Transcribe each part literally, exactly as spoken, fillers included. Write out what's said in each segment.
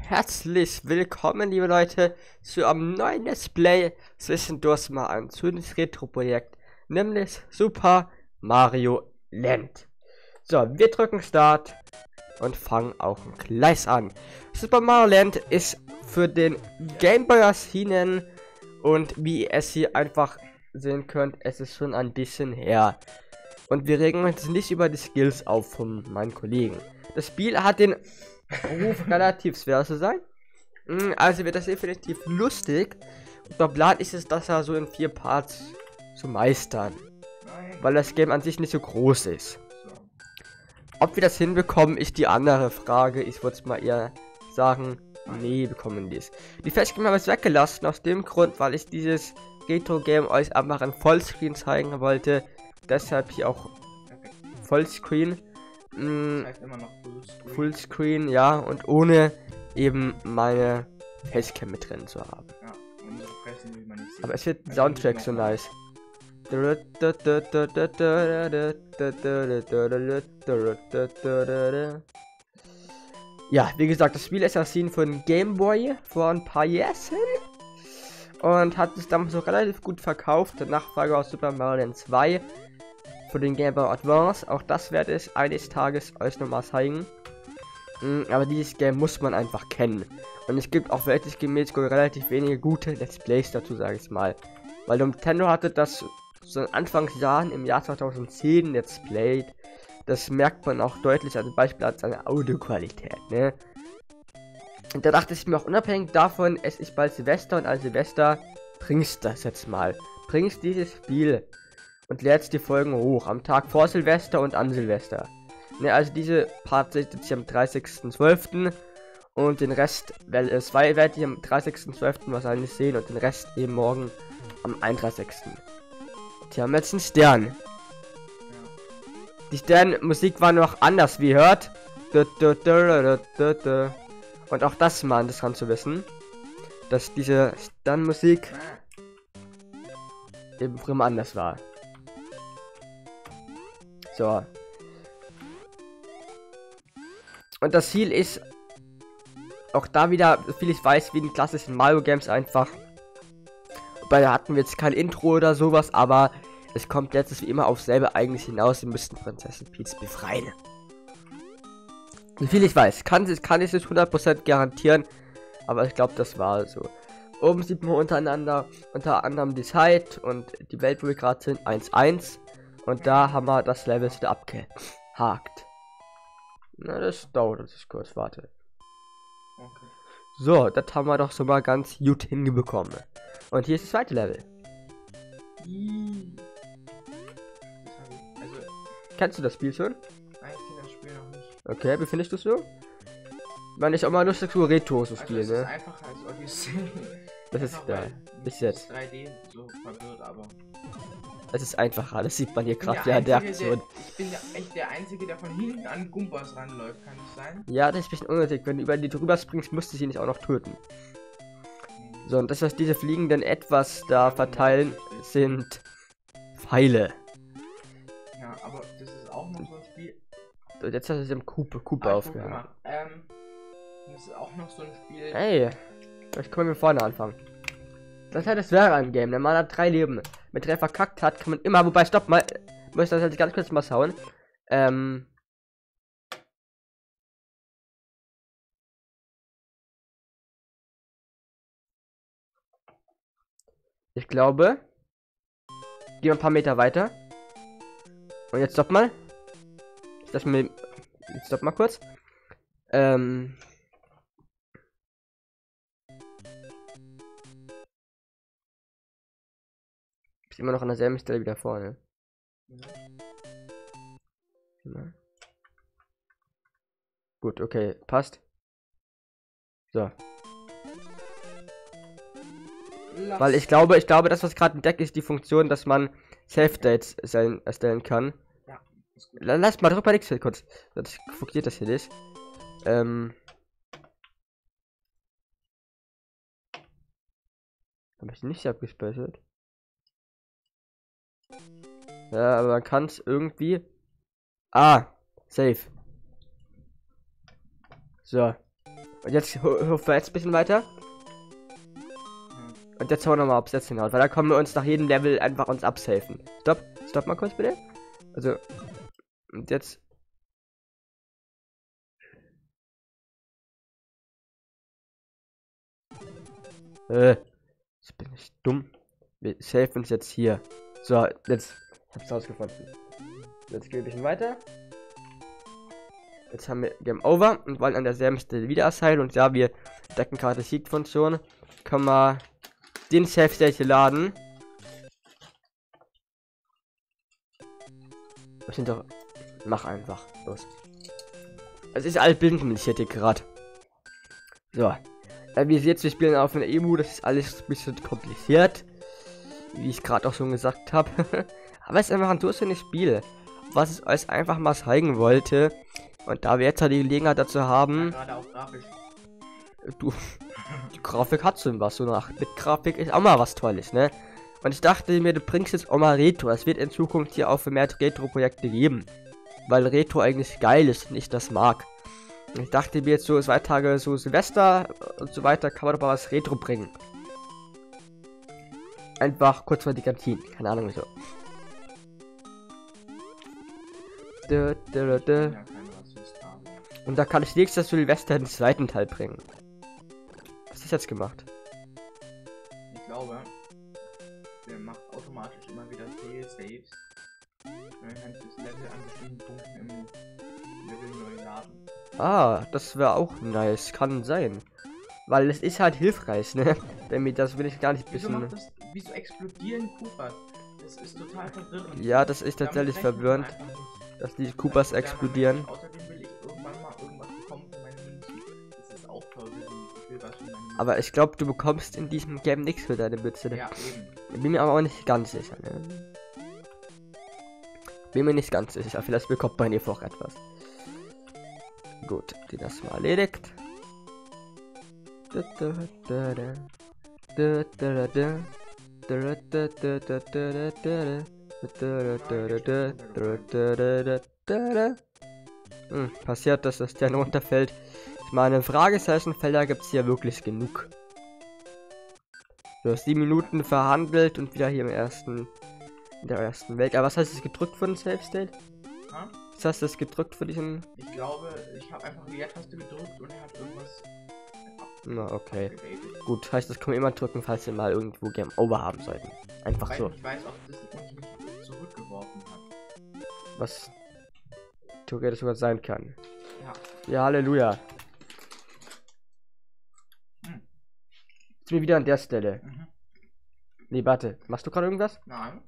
herzlich willkommen, liebe Leute, zu einem neuen Let's Play zwischendurch mal ein schönes Retro-Projekt, nämlich Super Mario Land. So, wir drücken Start und fangen auch gleich an. Super Mario Land ist für den Game Boy erschienen und wie ihr es hier einfach sehen könnt, es ist schon ein bisschen her. Und wir regen uns nicht über die Skills auf von meinen Kollegen. Das Spiel hat den Ruf, relativ schwer zu sein. Also wird das definitiv lustig. Und der Plan ist es, das ja so in vier Parts zu meistern. Weil das Game an sich nicht so groß ist. Ob wir das hinbekommen, ist die andere Frage. Ich würde es mal eher sagen, nee, bekommen dies. Die Facecam habe ich weggelassen, aus dem Grund, weil ich dieses Retro-Game euch einfach in Vollscreen zeigen wollte. Deshalb hier auch Vollscreen. Das heißt immer noch Fullscreen. Fullscreen, ja, und ohne eben meine Facecam mit drin zu haben. Ja, unsere Fressen will man nicht sehen. Aber es wird Soundtrack so nice. Ja, wie gesagt, das Spiel ist erschienen von Game Boy vor ein paar Jahren und hat sich damals so relativ gut verkauft. Der Nachfolger aus Super Mario Land zwei für den Game Boy Advance. Auch das werde ich eines Tages euch nochmal zeigen. Aber dieses Game muss man einfach kennen. Und es gibt auch wirklich gemäß relativ wenige gute Let's Plays dazu, sage ich mal. Weil Nintendo hatte das so in Anfangsjahren im Jahr zweitausendzehn Let's Played. Das merkt man auch deutlich als Beispiel an seiner Audioqualität, ne? Und da dachte ich mir auch unabhängig davon, es ist bald Silvester und als Silvester bringst das jetzt mal. Bringst dieses Spiel und lädst die Folgen hoch am Tag vor Silvester und an Silvester. Ne, also diese Part sitzt hier am dreißigsten zwölften und den Rest, weil es zwei werdet ihr am dreißigsten zwölften wahrscheinlich sehen und den Rest eben morgen am einunddreißigsten Die haben jetzt einen Stern. Die Sternmusik war noch anders, wie ihr hört. Und auch das mal interessant zu wissen, dass diese Sternmusik eben früher anders war. So. Und das Ziel ist auch da wieder, viel ich weiß, wie in klassischen Mario Games einfach. Wobei da hatten wir jetzt kein Intro oder sowas, aber es kommt jetzt wie immer auf selber eigentlich hinaus. Wir müssten Prinzessin Peach befreien. Wie viel ich weiß, kann, kann ich nicht hundert Prozent garantieren, aber ich glaube, das war so. Oben sieht man untereinander, unter anderem die Zeit und die Welt, wo wir gerade sind, eins eins. Und da haben wir das Level wieder abgehakt. Na, das dauert das kurz, warte. Okay. So, das haben wir doch so mal ganz gut hingebekommen. Und hier ist das zweite Level. Also, kennst du das Spiel schon? Nein, ich kenne das Spiel noch nicht. Okay, wie findest du es so? Ich meine, ich auch mal lustig so Retro zu spielen, also, ne? Ist einfacher als Odyssey. Das ist geil. Bis jetzt. drei D so verwirrt, aber es ist einfacher, das sieht man hier gerade ja der Aktion. Ich bin ja echt der Einzige, der von hinten an Gumpas ranläuft, kann es sein? Ja, das ist ein bisschen unnötig. Wenn du über die drüber springst, musst du sie nicht auch noch töten. So, und das, was diese Fliegenden etwas da verteilen, sind Pfeile. Ja, aber das ist auch noch so ein Spiel. So, jetzt hat es im Kupe, Kupe ah, aufgehört. Ähm, das ist auch noch so ein Spiel. Hey, vielleicht können wir vorne anfangen. Das heißt, es wäre ein Game. Der Mann hat drei Leben. Mit drei verkackt hat, kann man immer. Wobei, stopp mal. Ich muss das halt ganz kurz mal schauen. Ähm. Ich glaube. Gehen wir ein paar Meter weiter. Und jetzt stopp mal. Das mir. Jetzt stopp mal kurz. Ähm. Immer noch an derselben Stelle wieder vorne. Ja. Gut, okay, passt. So. Lass. Weil ich glaube, ich glaube, das, was gerade entdeckt, ist die Funktion, dass man Save-Dates erstellen kann. Ja, ist gut. Lass mal, drück mal nichts kurz. Das funktioniert das hier nicht. Ähm. Habe ich nicht abgespeichert? Ja, aber man kann es irgendwie. Ah, safe. So. Und jetzt hüpfen wir jetzt ein bisschen weiter. Und jetzt schauen wir mal, ob es jetzt hinhaut. Weil da kommen wir uns nach jedem Level einfach uns absafen. Stopp. Stopp mal kurz bitte. Also. Und jetzt. Äh. Jetzt bin ich dumm. Wir safen uns jetzt hier. So, jetzt. Ich hab's rausgefunden. Jetzt gehen wir ein bisschen weiter. Jetzt haben wir Game Over und wollen an derselben Stelle wieder asylum. Und ja, wir decken gerade Siegfunktion. Können wir den Safe State hier laden. Wir sind doch. Mach einfach. Los. Es ist altbildungskompliziert hier gerade. So. Äh, wie ihr seht, wir spielen auf einer Emu. Das ist alles ein bisschen kompliziert. Wie ich gerade auch schon gesagt habe. Aber es ist einfach ein durchschnittliches Spiel. Was ich euch einfach mal zeigen wollte. Und da wir jetzt halt die Gelegenheit dazu haben. Ja, gerade auch grafisch. Du. Die Grafik hat so was so nach. Mit Grafik ist auch mal was Tolles, ne? Und ich dachte mir, du bringst jetzt auch mal Retro. Es wird in Zukunft hier auch vermehrt Retro-Projekte geben. Weil Retro eigentlich geil ist und ich das mag. Und ich dachte mir jetzt so zwei Tage so Silvester und so weiter kann man doch mal was Retro bringen. Einfach kurz vor die Kantine. Keine Ahnung wieso. Dö, dö, dö. Und da kann ich nächstes Silvester den zweiten Teil bringen. Was ist jetzt gemacht? Ich glaube, der macht automatisch immer wieder Fail-Saves. Dann kannst du das Level an bestimmten Punkten im Level neu laden. Ah, das wäre auch nice. Kann sein. Weil es ist halt hilfreich, ne? Wenn mir das will ich gar nicht Wieso wissen. macht das? Wieso explodieren Koopas? Das ist total verwirrend. Ja, das ist tatsächlich Damit rechnet man verwirrend, einfach nicht. dass die Koopas explodieren. Außerdem will ich irgendwann mal irgendwas bekommen für meine Münzen. Das ist auch toll, wenn ich will was für meine Münzen. Aber ich glaube, du bekommst in diesem Game nichts für deine Mütze. Ne? Ja, eben. Bin mir aber auch nicht ganz sicher. Ne? Bin mir nicht ganz sicher. Vielleicht bekommt man hier auch etwas. Gut, die das mal erledigt. Hm, passiert, dass das Stern runterfällt. Ich meine, Fragezeichen-Felder gibt es hier wirklich genug. Du hast sieben Minuten verhandelt und wieder hier im ersten, in der ersten Welt. Aber was heißt es gedrückt für den Safe State? Ha? Was heißt das gedrückt für dich? In... Ich glaube, ich habe einfach die Leertaste gedrückt und er hat irgendwas. Na, okay. Abgedatet. Gut, heißt, das können wir immer drücken, falls wir mal irgendwo Game Over haben sollten. Einfach Weil so. ich weiß, ob das uns nicht zurückgeworfen hat. Was theoretisch sogar sein kann. Ja. Ja, Halleluja. Hm. Jetzt bin ich wieder an der Stelle. Mhm. Nee, warte. Machst du gerade irgendwas? Nein.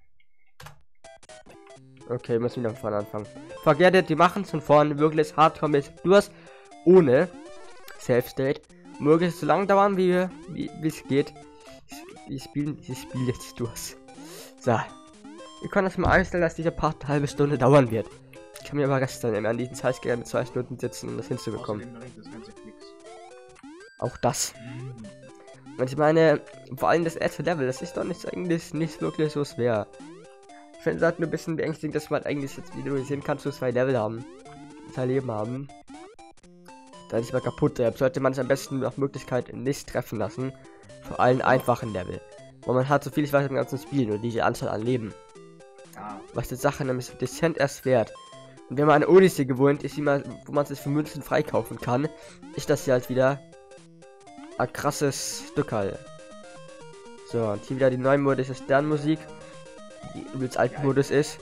Okay, müssen wir wieder von vorne anfangen. Forget it, die machen es von vorne wirklich hardcore mit Durst ohne Safe State. Möglichst so lang dauern, wie wie es geht. Ich spiele ich spiel jetzt durch. So. Wir können das mal einstellen, dass dieser Part eine halbe Stunde dauern wird. Ich kann mir aber gestern immer an diesen Zeit gerne mit zwei Stunden sitzen, um das hinzubekommen. Außerdem bringt das ganze Klicks. Auch das. Mhm. Und ich meine, vor allem das erste Level, das ist doch nicht eigentlich nicht wirklich so schwer. Ich finde es halt nur ein bisschen beängstigend, dass man halt eigentlich jetzt, wie du sehen kannst, so zwei Level haben. Zwei Leben haben. Da ist mal kaputt. Deshalb sollte man es am besten nach Möglichkeit nicht treffen lassen. Vor allem einfachen Level. Weil man hat so viel, ich weiß, im ganzen Spiel, nur diese Anzahl an Leben. Ja. Was die Sache nämlich dezent erst wert. Und wenn man eine Odyssee gewohnt ist, wie man, wo man es für Münzen freikaufen kann, ist das hier halt wieder ein krasses Stück halt. So, und hier wieder die neue modische Sternmusik, die übelst alten Modus ist.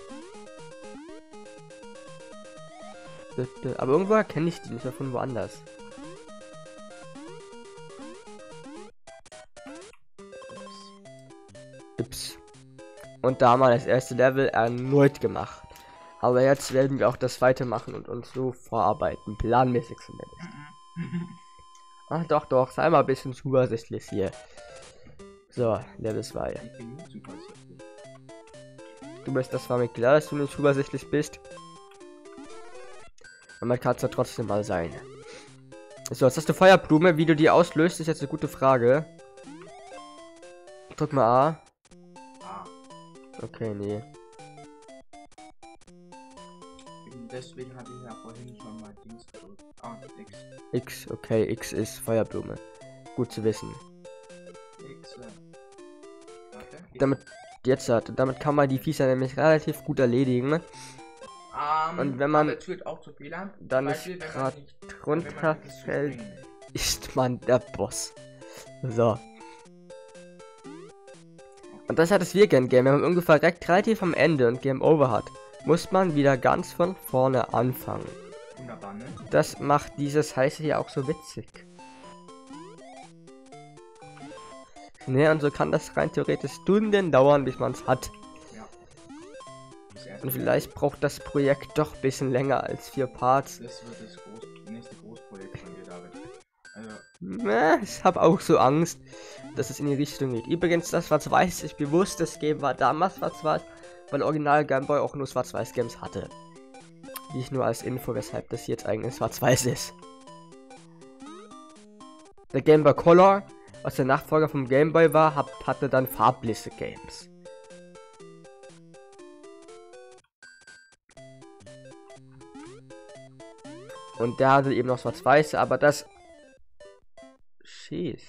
Aber irgendwo kenne ich die nicht mehr von woanders. Ups. Und da haben wir das erste Level erneut gemacht. Aber jetzt werden wir auch das zweite machen und uns so vorarbeiten. Planmäßig zumindest. Ach doch, doch. Sei mal ein bisschen zuversichtlich hier. So, Level zwei. Ich bin nicht zuversichtlich. Du bist, das war mir klar, dass du nicht zuversichtlich bist. Und man kann es ja trotzdem mal sein. So, jetzt hast du Feuerblume. Wie du die auslöst, ist jetzt eine gute Frage. Drück mal A. Ah. Okay, nee. Ich bin deswegen hatte ich ja vorhin schon mal Dings gedrückt. Ah, X. X, okay, X ist Feuerblume. Gut zu wissen. X, äh, warte. X. Damit, jetzt hat, damit kann man die Viecher nämlich relativ gut erledigen. Um, Und wenn man aber es führt auch zu Fehlern. dann Zum nicht Beispiel, wenn man gerade nicht- drunter wenn man nicht fällt, springen. ist man der Boss. So. Und das hat das Weekend-Game. Wenn man ungefähr direkt relativ am Ende und Game Over hat, muss man wieder ganz von vorne anfangen. Wunderbar, ne? Das macht dieses heiße hier auch so witzig. Ne, und so kann das rein theoretisch Stunden dauern, bis man es hat. Ja. Das erste- Und vielleicht braucht das Projekt doch ein bisschen länger als vier Parts. Das wird das groß, nächste Großprojekt von dir, David. Also, Ne, ich habe auch so Angst, dass es in die Richtung geht. Übrigens, das Schwarz-Weiß ist bewusst, das Game war damals Schwarz-Weiß, weil Original Game Boy auch nur Schwarz-Weiß-Games hatte. Nicht nur als Info, weshalb das jetzt eigentlich Schwarz-Weiß ist. Der Game Boy Color, was der Nachfolger vom Game Boy war, hat, hatte dann farblose Games. Und der hatte eben noch Schwarz-Weiß, aber das... Schieß.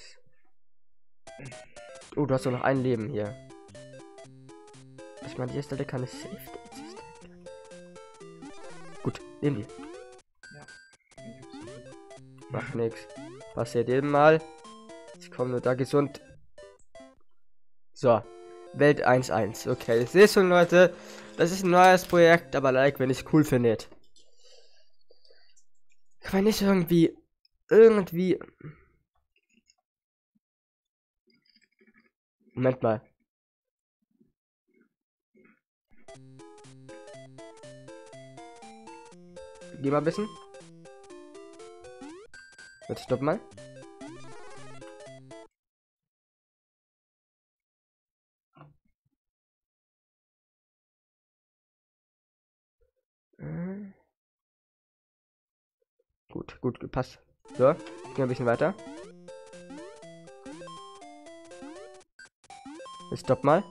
Oh, du hast nur noch ein Leben hier. Ich meine, hier Stelle keine Safe States. Gut, nehmen die. Macht nix. Passiert jedem Mal. Ich komme nur da gesund. So. Welt eins eins. Okay, ich sehe schon, Leute. Das ist ein neues Projekt, aber like, wenn ich cool findet. Kann man nicht irgendwie. Irgendwie. Moment mal. Geh mal ein bisschen. Jetzt stopp mal. Äh. Gut, gut, gepasst. So, gehen ein bisschen weiter. Jetzt stopp mal.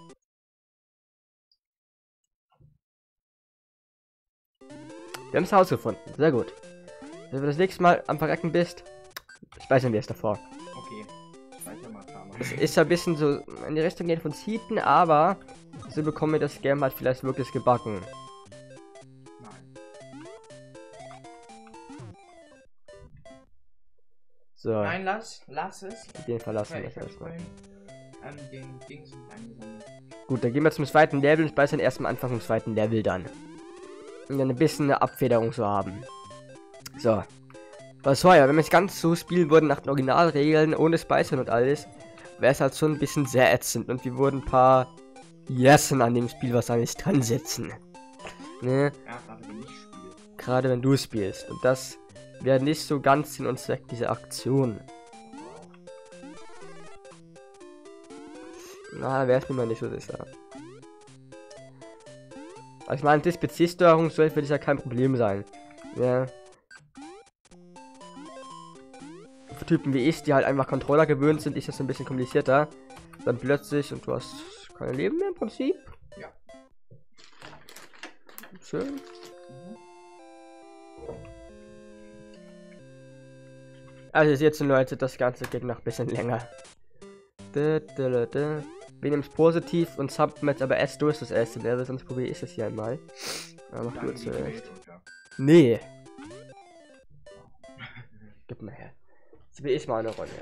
Wir haben das Haus gefunden. Sehr gut. Wenn du das nächste Mal am Verrecken bist, speichern wir es davor. okay. Speicher mal klar machen. Es ist ein bisschen so in die Richtung gehen von Cheaten, aber so bekommen wir das Game halt vielleicht wirklich gebacken. Nein. So, Nein, lass, lass es. den verlassen Weil wir ich hab erstmal. vorhin an den Dings eingesammelt. Gut, dann gehen wir zum zweiten Level und speichern erst am Anfang vom zweiten Level dann. Um dann ein bisschen eine Abfederung zu haben. So. Was war ja, wenn wir es ganz so spielen würden nach den Originalregeln, ohne Speichern und alles, wäre es halt schon ein bisschen sehr ätzend und wir würden ein paar Yessen an dem Spiel wahrscheinlich dran setzen. Ne? Ja, gerade wenn ich spiele. Gerade wenn du spielst. Und das wäre nicht so ganz Sinn und Zweck dieser Aktion. Na, wäre es mir mal nicht so sicher. Aber ich meine, das P C-Steuerung soll für dich ja kein Problem sein. Ja. Für Typen wie ich, die halt einfach Controller gewöhnt sind, ist das ein bisschen komplizierter. Dann plötzlich und du hast keine Leben mehr im Prinzip. Ja. Schön. Mhm. Also jetzt Leute, das Ganze geht noch ein bisschen länger. Da, da, da, da. Wir nehmen es positiv und submit aber erst durch das erste Level, sonst probiere ich es hier einmal. Aber noch Dann kurz die zuerst. Welt unter. Nee. Gib mal her. Jetzt will ich mal eine Rolle.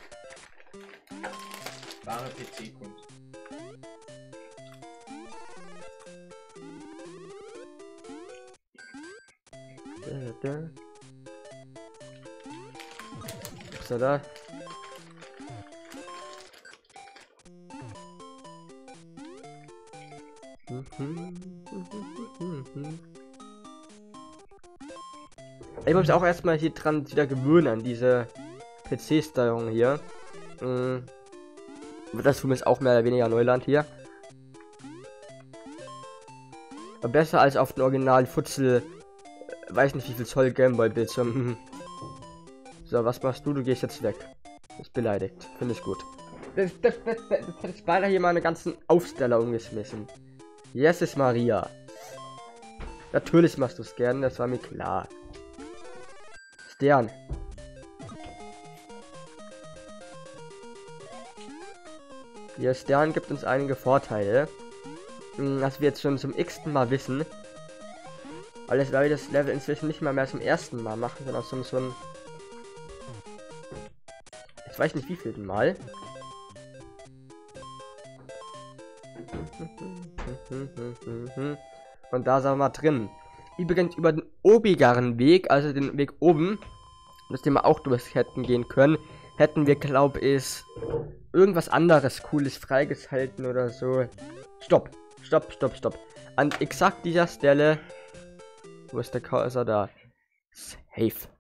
Wahre P C-Kunst. Da, da. Ist er da? Ich muss mich auch erstmal hier dran wieder gewöhnen an diese P C-Steuerung hier. Mhm. Das für mich ist auch mehr oder weniger Neuland hier. Aber besser als auf den Original Futzel, äh, weiß nicht wie viel Zoll Gameboy Bildschirm. So, was machst du? Du gehst jetzt weg. Ist beleidigt. Finde ich gut. Das, das, das, das, das hätte ich beinahe hier meine ganzen Aufsteller umgeschmissen. Jesus Maria. Natürlich machst du es gern, das war mir klar. Stern. Der Stern gibt uns einige Vorteile. Was wir jetzt schon zum x-ten Mal wissen. Alles, weil wir das Level inzwischen nicht mal mehr zum ersten Mal machen, sondern auch zum so ein... Ich weiß nicht wie viel Mal. Und da sind wir mal drin. Übrigens über den obigeren Weg, also den Weg oben, das den wir auch durch hätten gehen können, hätten wir, glaube ich, irgendwas anderes Cooles freigehalten oder so. Stopp, stopp, stopp, stopp. An exakt dieser Stelle, wo ist der Cursor da? Safe.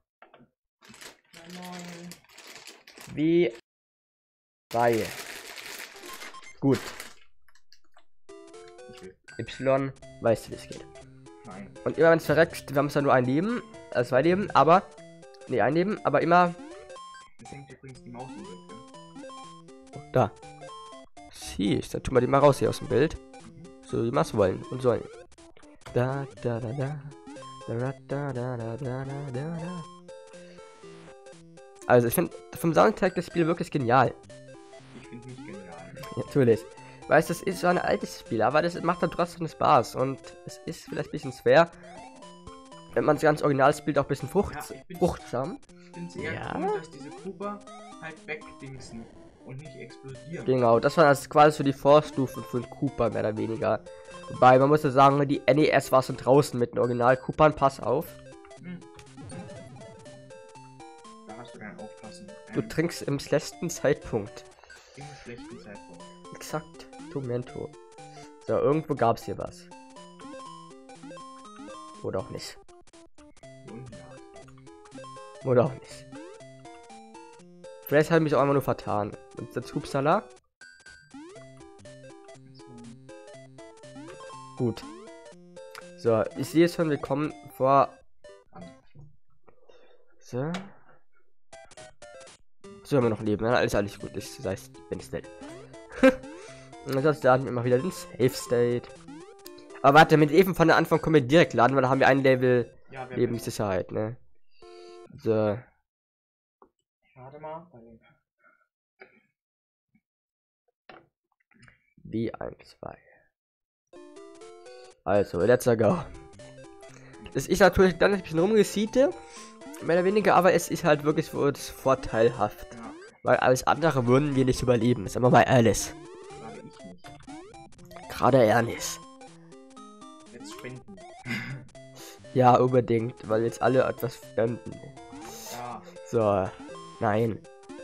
Wie bei. Gut. Y, weißt du, wie es geht. Nein. Und immer wenn es verreckt, wir haben es ja nur ein Leben, äh, zwei Leben, aber. Ne, ein Leben, aber immer. Das hängt übrigens die Maus im Bild, ne? Da. Siehst, dann tun wir die mal raus hier aus dem Bild. So wie wir es wollen und sollen. Da, da, da, da. Da, da, da, da, da, da, da. Also ich finde vom Soundtrack das Spiel wirklich genial. Ich finde nicht genial. Ja, natürlich. Weißt, das ist so ein altes Spiel, aber das macht dann trotzdem Spaß und es ist vielleicht ein bisschen schwer, wenn man das ganze Original spielt, auch ein bisschen frucht, Ja, ich fruchtsam. Ich finde es eher Ja. cool, dass diese Cooper halt wegdingsen und nicht explodieren. Genau, das war das quasi so die Vorstufe von Cooper, mehr oder weniger. Wobei, man muss ja sagen, die N E S war so draußen mit den Original Coopern, pass auf. Hm. Da hast du dann aufpassen. Du Ähm, trinkst im schlechten Zeitpunkt. Im schlechten Zeitpunkt. Exakt, Tomento. So, irgendwo gab es hier was. Oder auch nicht. Hier unten ja. Oder auch nicht. Vielleicht habe ich mich auch einmal nur vertan. Und jetzt Hupsala. Gut. So, ich sehe schon, wir kommen vor. So. So haben wir noch Leben. Ja, alles, alles gut. Ich sei bin es nicht. Und sonst laden wir immer wieder den Safe State. Aber warte, mit eben von der Anfang können wir direkt laden, weil da haben wir ein Level Ja, wir Lebenssicherheit, ne? So. Warte mal. Bei dem Wie ein, zwei. Also, let's go. Es ist natürlich dann ein bisschen rumgesiete, mehr oder weniger, aber es ist halt wirklich für uns vorteilhaft. Ja, Weil alles andere würden wir nicht überleben. Ist aber bei alles. gerade ich nicht. Gerade er nicht. Jetzt spenden. Ja, unbedingt, weil jetzt alle etwas spenden. Ja. So. Nein.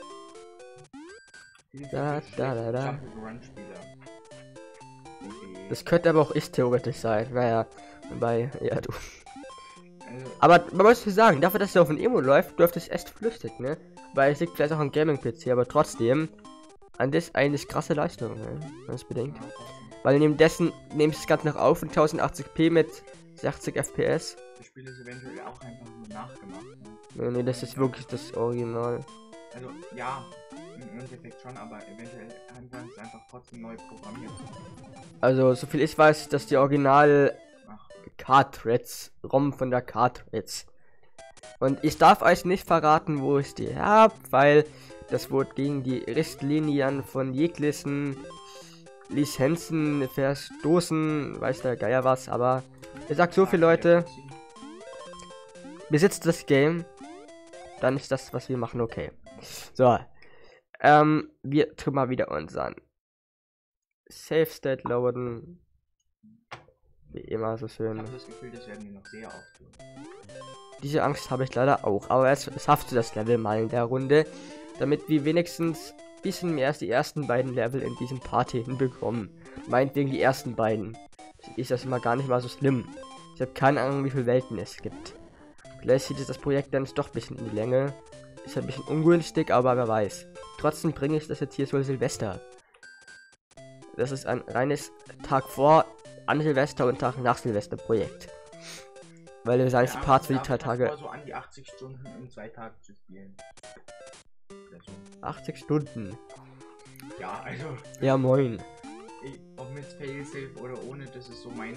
Hilfe Da, für da, da, da. schlechte Jump-and-Run-Spieler. Okay. Das könnte aber auch ich theoretisch sein. Naja. Bei. Ja, du. Also, Aber man muss sagen, dafür, dass es auf dem Emo läuft, läuft es echt flüssig, ne? Weil es liegt vielleicht auch am Gaming-P C, aber trotzdem an das eigentlich krasse Leistung, ne? Wenn man es bedenkt. Weil neben dessen nehme ich das Ganze noch auf in tausendachtzig p mit sechzig F P S. das Spiel ist eventuell auch einfach nur nachgemacht. Ne? Nee, nee, das ist wirklich das Original. Also, ja, im Endeffekt schon, aber eventuell haben wir es einfach trotzdem neu programmiert. Also, so viel ich weiß, dass die Original Ach, Cartridge, ROM von der Cartridge. Und ich darf euch nicht verraten, wo ich die hab, weil das wurde gegen die Richtlinien von jeglichen Lizenzen verstoßen, weiß der Geier was, aber ich sag so viel Leute, besitzt das Game, dann ist das, was wir machen, okay. So, ähm, wir tun mal wieder unseren Safe State loaden. Wie immer so ich schön. habe das Gefühl, das werden wir noch sehr oft tun. Diese Angst habe ich leider auch, aber jetzt schaffst du das Level mal in der Runde, damit wir wenigstens ein bisschen mehr als die ersten beiden Level in diesem Party hinbekommen. Meinetwegen die ersten beiden. Ist das immer gar nicht mal so schlimm. Ich habe keine Ahnung, wie viele Welten es gibt. Vielleicht zieht das Projekt dann doch ein bisschen in die Länge. Ist ein bisschen ungünstig, aber wer weiß. Trotzdem bringe ich das jetzt hier so Silvester. Das ist ein reines Tag vor, an Silvester und Tag nach Silvester Projekt. Weil wir sagen, die Parts für die drei Tage. So an die achtzig Stunden in zwei Tagen zu spielen. Oder so. achtzig Stunden. Ja, also, Ja, moin. ich, ob mit Failsafe oder ohne, das ist so meine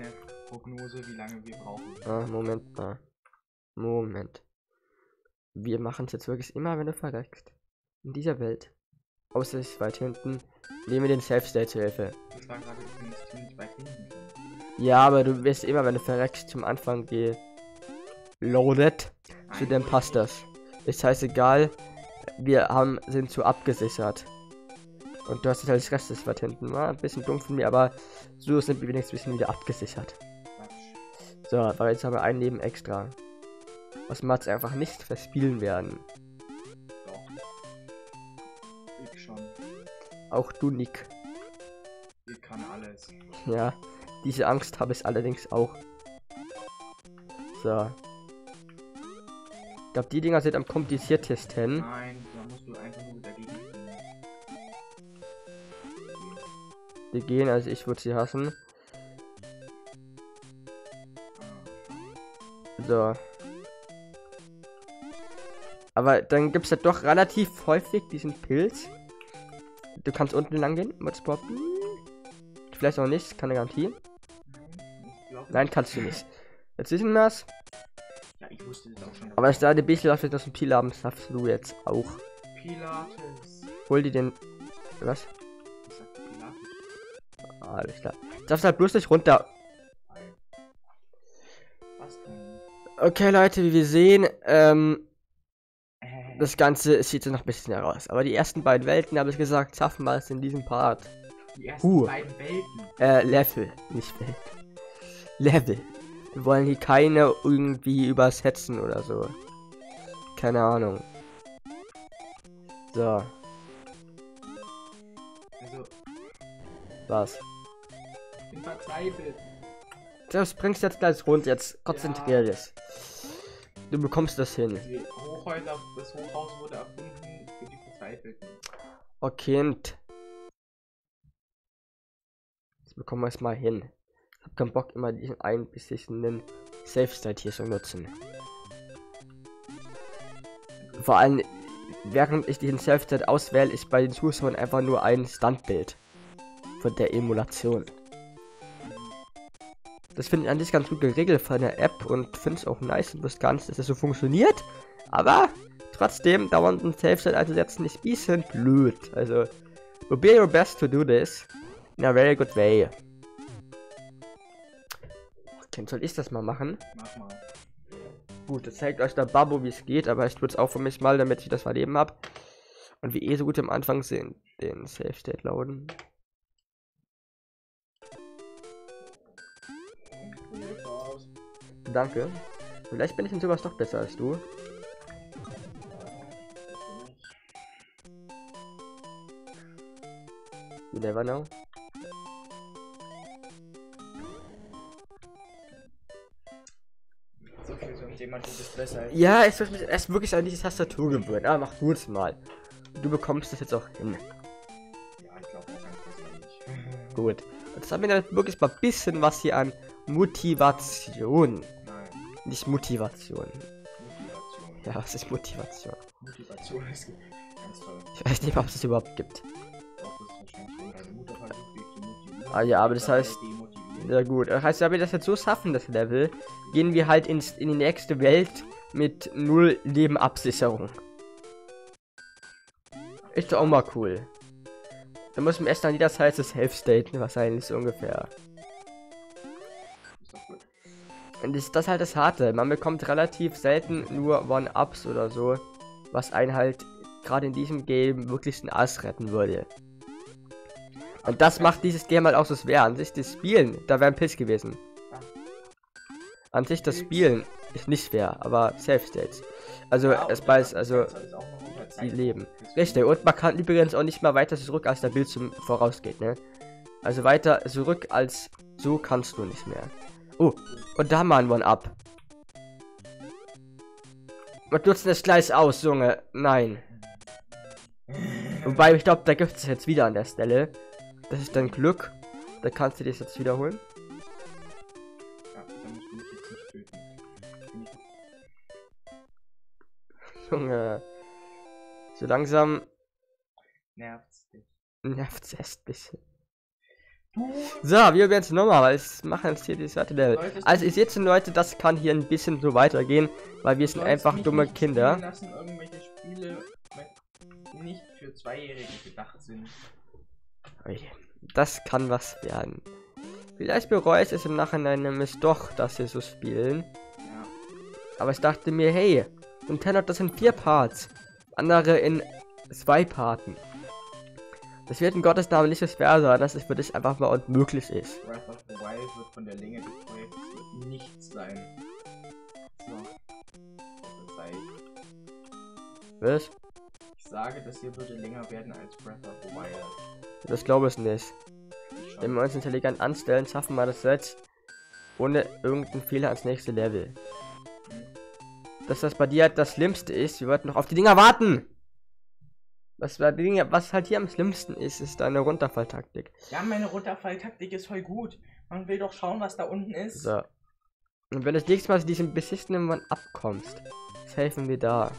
Prognose, wie lange wir brauchen. Ah, Moment mal. Moment. Wir machen es jetzt wirklich immer, wenn du verreckst. In dieser Welt. Außer es ist weit hinten. Nehmen wir den Self-State zur Hilfe. Das war gerade übrigens ziemlich weit hinten. Ja, aber du wirst immer, wenn du verreckst, zum Anfang geloadet. Zu dem passt das. Ist scheißegal. Wir haben, sind zu abgesichert. Und du hast jetzt als Rest ist weit hinten. War ein bisschen dumm von mir, aber so sind wir wenigstens ein bisschen wieder abgesichert. Quatsch. So, weil jetzt haben wir ein Leben extra. Was wir jetzt einfach nicht verspielen werden. Doch. Ich schon. Auch du, Nick. Ich kann alles. Ja, diese Angst habe ich allerdings auch. So. Ich glaube, die Dinger sind am kompliziertesten. Nein, da musst du einfach nur dagegen spielen. Die gehen, also ich würde sie hassen. So. Aber dann gibt es ja doch relativ häufig diesen Pilz. Du kannst unten lang gehen, Mods poppen. Vielleicht auch nicht, keine Garantie. Nein, kannst du nicht. Jetzt wissen wir es. Ja, ich wusste das auch schon. Aber ich sage, ein bisschen was wir das im Pil haben, das darfst du jetzt auch. Pilates. Hol die den. Was? Ich sagte Pilates. Alles klar. Darfst halt bloß nicht runter. Was denn? Okay, Leute, wie wir sehen, ähm, Äh, das Ganze sieht so noch ein bisschen heraus. Aber die ersten beiden Welten, habe ich gesagt, schaffen wir es in diesem Part. die ersten Huh. beiden Welten. Äh, Level, nicht Welt. Level. Wir wollen hier keine irgendwie übersetzen oder so. Keine Ahnung. So, Also, was? ich bin verzweifelt. Das bringst jetzt gleich rund, jetzt konzentrier Ja. dich. Du bekommst das hin. Die Hochhäuser, das Hochhaus wurde erfunden für die Verzweifelten. Okay, und das bekommen wir es mal hin. Ich hab keinen Bock, immer diesen einbissenen Safe-State hier zu nutzen. Vor allem, während ich diesen Safe-State auswähle, ist bei den Zuschauern einfach nur ein Standbild von der Emulation. Das finde ich an sich ganz gut geregelt von der App und finde es auch nice und das Ganze, dass es so funktioniert. Aber trotzdem, dauernd einen Safe-State einzusetzen, ist ein bisschen blöd. Also, probier your best to do this in a very good way. Okay, soll ich das mal machen? Mach mal. Gut, das zeigt euch der Babbo, wie es geht, aber ich würde es auch für mich mal, damit ich das verleben habe. Und wie eh so gut am Anfang sind, den Safe State lauten. Danke. Vielleicht bin ich in sowas doch besser als du. You never know. So viel so jemand, du bist besser als Ja, es wird mich erst wirklich an diese Tastatur gewöhnt. Aber mach du es mal. Du bekommst das jetzt auch hin. Ja, ich glaube auch ganz besser nicht. Gut. Jetzt haben wir dann wirklich mal ein bisschen was hier an Motivation. Nein, Nicht Motivation. Motivation. Ja, was ist Motivation? Motivation ist ganz toll. Ich weiß nicht, ob es das überhaupt gibt. Doch, das ist wahrscheinlich, wenn deine Mutter versucht, dich zu motivieren. Ah ja, aber das dabei heißt- demotivieren. Ja gut, das heißt, wenn wir das jetzt so schaffen, das Level, gehen wir halt ins, in die nächste Welt mit null Lebenabsicherung. Ist doch auch mal cool. Da muss man erst an jeder Seite das Health State wahrscheinlich so ungefähr. Ist doch gut. Und das ist das halt das Harte. Man bekommt relativ selten nur One-Ups oder so, was einen halt gerade in diesem Game wirklich den Arsch retten würde. Und das macht dieses Game halt auch so schwer. An sich das Spielen, da wäre ein Piss gewesen. An sich das Spielen ist nicht schwer, aber Safe States. Also Ja, es und weiß, das also Ganze ist auch noch unter die Zeit. leben. Deswegen- Richtig, und man kann übrigens auch nicht mal weiter zurück, als der Bildschirm vorausgeht, ne? Also weiter zurück als so kannst du nicht mehr. Oh, und da mal ein One-Up. Wir nutzen es gleich aus, Junge. Nein. Wobei, ich glaube, da gibt es jetzt wieder an der Stelle. Das ist dein Glück. Da kannst du das jetzt wiederholen. Ja, dann musst du mich jetzt nicht töten. Bin ich- Junge. So langsam Nervt's dich. nervt es echt ein bisschen. Du. So, wir probieren es nochmal, weil es machen jetzt hier die zweite Level. Leute, Also ihr seht schon, Leute, das kann hier ein bisschen so weitergehen, weil wir sind sollst einfach mich dumme nicht Kinder. spielen lassen, irgendwelche Spiele, die nicht für Zweijährige gedacht sind. Das kann was werden. Vielleicht bereue ich es im Nachhinein nämlich doch, dass wir so spielen. Ja. Aber ich dachte mir, hey, Nintendo hat das in vier Parts. Andere in zwei Parten. Das wird in Gottes Namen nicht so schwer sein, dass es für dich einfach mal unmöglich ist. Breath of the Wild wird von der Länge des Projekts wird nichts sein. So. Das sei ich. Was? Ich sage, das hier würde länger werden als Breath of the Wild. Das glaube ich nicht. Ich schon. Wenn wir uns intelligent anstellen, schaffen wir das jetzt ohne irgendeinen Fehler ans nächste Level. Dass das bei dir halt das Schlimmste ist, wir wollten noch auf die Dinger warten. Was, bei Dinge, was halt hier am schlimmsten ist, ist deine Runterfalltaktik. Ja, meine Runterfalltaktik ist voll gut. Man will doch schauen, was da unten ist. So. Und wenn du das nächste Mal zu diesem beschissenen Mann abkommst, helfen wir da.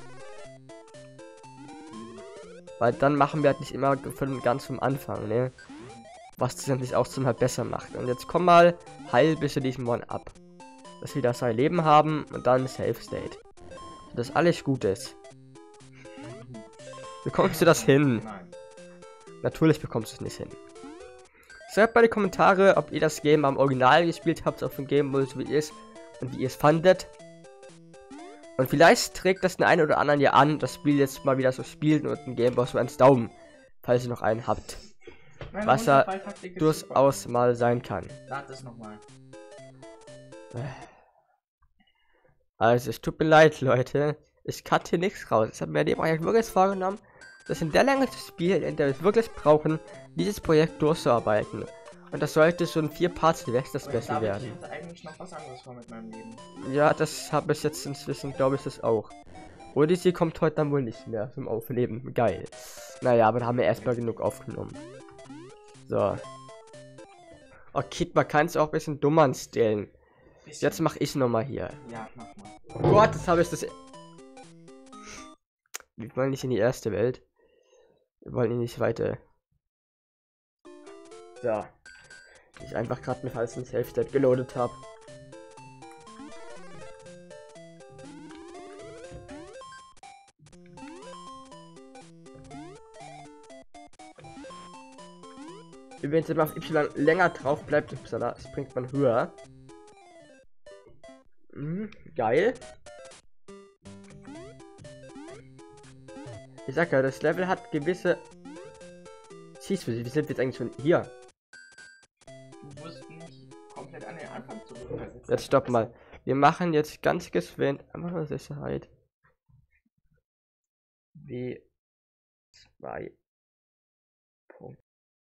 Weil dann machen wir halt nicht immer von ganz vom Anfang, ne? Was das nämlich auch zum halt besser macht. Und jetzt komm mal heil bis zu diesem One ab. Dass wir das sein Leben haben und dann Safe State. Dass alles gut ist. Bekommst du das hin? Nein. Natürlich bekommst du es nicht hin. Schreibt mal in die Kommentare, ob ihr das Game am Original gespielt habt, auf dem Game Boy, so wie ihr es und wie ihr es fandet. Und vielleicht trägt das den einen oder anderen ja an, das Spiel jetzt mal wieder so spielen und ein Game Boy so ans Daumen, falls ihr noch einen habt. Meine Was er Runterfalltaktik ist durchaus super. mal sein kann. Sag das nochmal. Also es tut mir leid, Leute. Ich cutte hier nichts raus. Ich habe mir dem Projekt wirklich vorgenommen, das in der Länge zu spielen, in der wir es wirklich brauchen, dieses Projekt durchzuarbeiten. Und das sollte so in vier Parts direkt das Beste David, werden. ich hatte eigentlich noch was anderes vor mit meinem Leben. Ja, das habe ich jetzt inzwischen, glaube ich, das auch. Odyssey kommt heute dann wohl nicht mehr zum Aufleben. Geil. Naja, aber da haben wir erstmal genug aufgenommen. So. Oh, Kid, man kann es auch ein bisschen dummer anstellen. Bisschen. Jetzt mache ich nochmal hier. Ja, mach mal. Oh Gott, jetzt habe ich das... Wir wollen nicht in die erste Welt. Wir wollen in die zweite. So. Ich einfach gerade einen falschen Safe-State geloadet habe. Übrigens, wenn man auf Y länger drauf bleibt, das bringt man höher. Mhm, geil. Ich sag ja, das Level hat gewisse... Siehst du, wie sind wir jetzt eigentlich schon hier? Du musst nicht komplett an den Anfang zurück. Jetzt stopp mal. Wir machen jetzt ganz geschwind einfach nur Sicherheit. W zwei Punkt.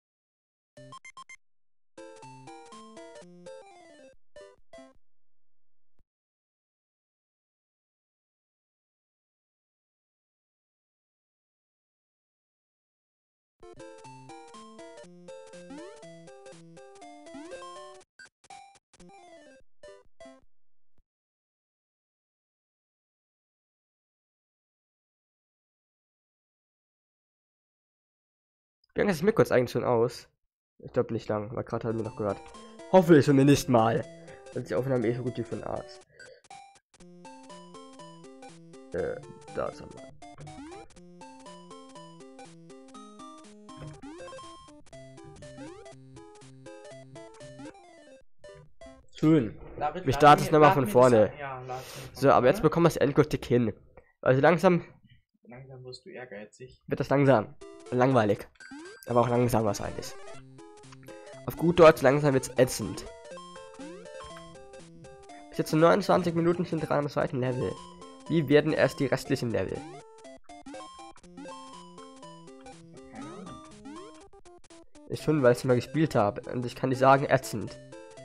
Wie lange ist das Mikro jetzt eigentlich schon aus? Ich glaube nicht lang, weil gerade hat mir noch gehört. Hoffe ich zumindest mal. Dass die Aufnahme eh so gut wie von Arzt. Äh, da ist er mal. Schön. David, Wir lad starten mir- es nochmal lad von mir vorne. das- Ja, lad mir von So, aber jetzt vorne. bekommen wir es endgültig hin. Also langsam Langsam wirst du ehrgeizig. wird das langsam. Langweilig. Aber auch langsam wahrscheinlich. Auf gut Deutsch, langsam wird's ätzend. Bis jetzt in neunundzwanzig Minuten sind dran am zweiten Level. Wie werden erst die restlichen Level? Keine Ahnung. Ist schon, weil ich mal gespielt habe. Und ich kann nicht sagen, ätzend.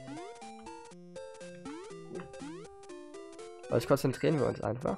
Also konzentrieren wir uns einfach.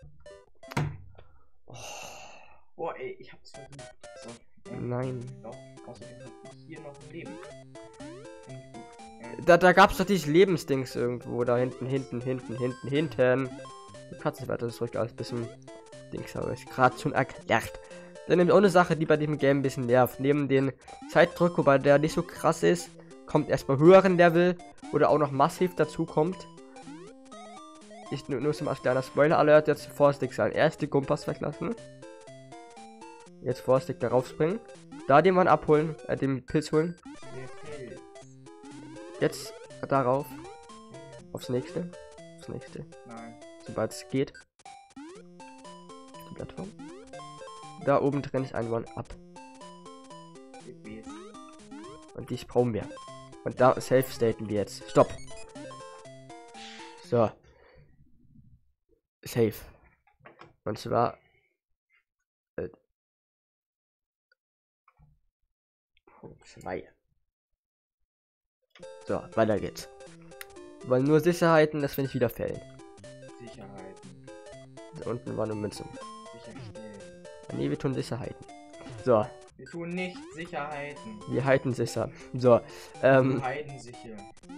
Boah, ey, ich hab's versucht. So. Ja. Nein. Doch, außerdem hab ich hier noch ein Leben. Finde ich gut. Ja. Da, da gab's doch dieses Lebensdings irgendwo. Da hinten, hinten, hinten, hinten, hinten. Du kannst nicht weiter zurück als bisschen Dings habe ich gerade schon erklärt. Dann nimmt auch eine Sache, die bei dem Game ein bisschen nervt. Neben den Zeitdruck, wobei der nicht so krass ist, kommt erst bei höheren Level oder auch noch massiv dazu kommt. Ich nur, nur zum als kleiner Spoiler-Alert, jetzt vorsichtig sein. Erst die Kompass weglassen. Jetzt vorsichtig darauf springen. Da den Mann abholen, äh, den Pilz holen. Jetzt darauf. Aufs nächste. Aufs nächste. Nein. Sobald es geht. Die Plattform. Da oben trenne ich ein One ab. Und die brauchen wir. Und da safe staten wir jetzt. Stopp. So. Safe. Und zwar. Äh, zwei. So, weiter geht's. Weil nur Sicherheiten, das will ich wieder fällen. Sicherheiten. Da unten war eine Münze. Sicherstellen. Nee, wir tun Sicherheiten. So. Wir tun nicht Sicherheiten. Wir halten sicher. So. Ähm. Wir halten sicher.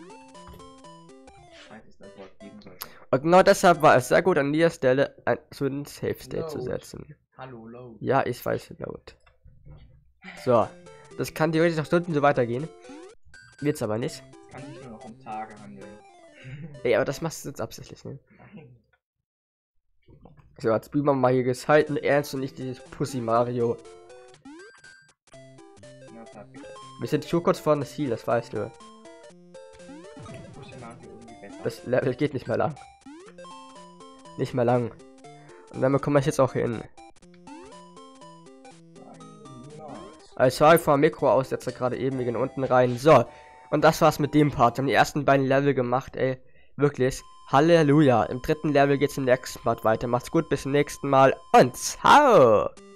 Falls es das Wort geben sollte. Und genau deshalb war es sehr gut, an dieser Stelle ein, so einen Safe State zu setzen. Hallo, Load. Ja, ich weiß, Load. So. Das kann theoretisch noch Stunden so weitergehen. Wird's aber nicht. Kann sich nur noch um Tage handeln. Ey, aber das machst du jetzt absichtlich, ne? Nein. So, jetzt büben wir mal hier gehalten, ernst und nicht dieses Pussy Mario. Na, perfekt. Wir sind schon kurz vor dem Ziel, das weißt du. Pussy Mario irgendwie besser. Das Level geht nicht mehr lang. Nicht mehr lang. Und damit kommen wir jetzt auch hin. Als sorry vor Mikroaussetzer gerade eben, wir gehen unten rein. So. Und das war's mit dem Part. Wir haben die ersten beiden Level gemacht, ey. Wirklich. Halleluja. Im dritten Level geht's im nächsten Part weiter. Macht's gut, bis zum nächsten Mal und ciao.